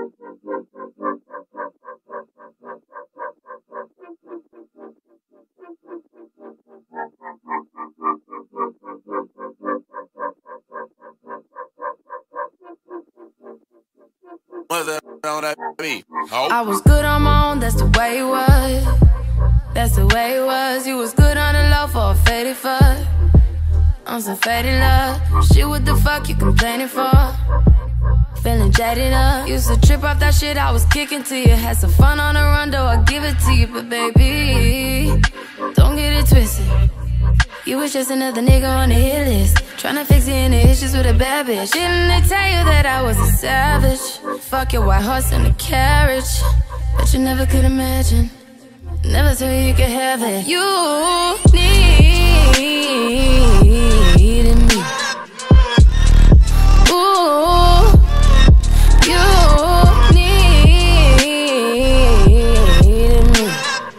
I was good on my own, that's the way it was. That's the way it was. You was good on the low for a faded fuck. On some faded love. Shit, what the fuck you complaining for? Feeling jaded up. Used to trip off that shit I was kicking to you. Had some fun on the run, though I give it to you. But baby, don't get it twisted. You was just another nigga on the hit list, tryna fix any issues with a bad bitch. Didn't they tell you that I was a savage? Fuck your white horse and a carriage. But you never could imagine, never thought you could have it. You needed me. Ooh, you needed me.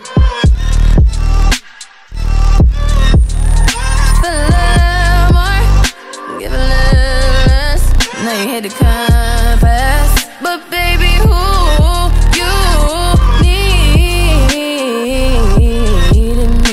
Feel a little more, give a little less. Now you hit the compass, but baby, who you needed me.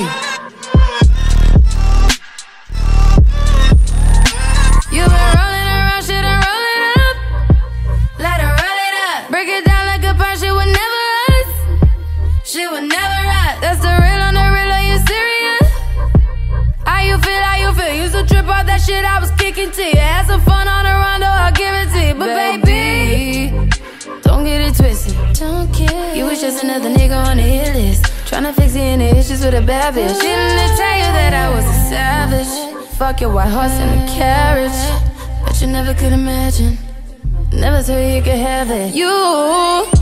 You been rolling around shit and roll it up. Let her roll it up. Break it down like a punch, shit would never us. Shit would never rot. That's the real on the real, are you serious? How you feel, how you feel? Used to trip off that shit I was kicking to you. Had some fun on the run, though I'll give it to you. But baby, don't get it twisted. You was just another nigga on the hit list, tryna fix any issues with a bad bitch. Didn't they tell you that I was a savage? Fuck your white horse and a carriage. But you never could imagine, never thought you could have it. You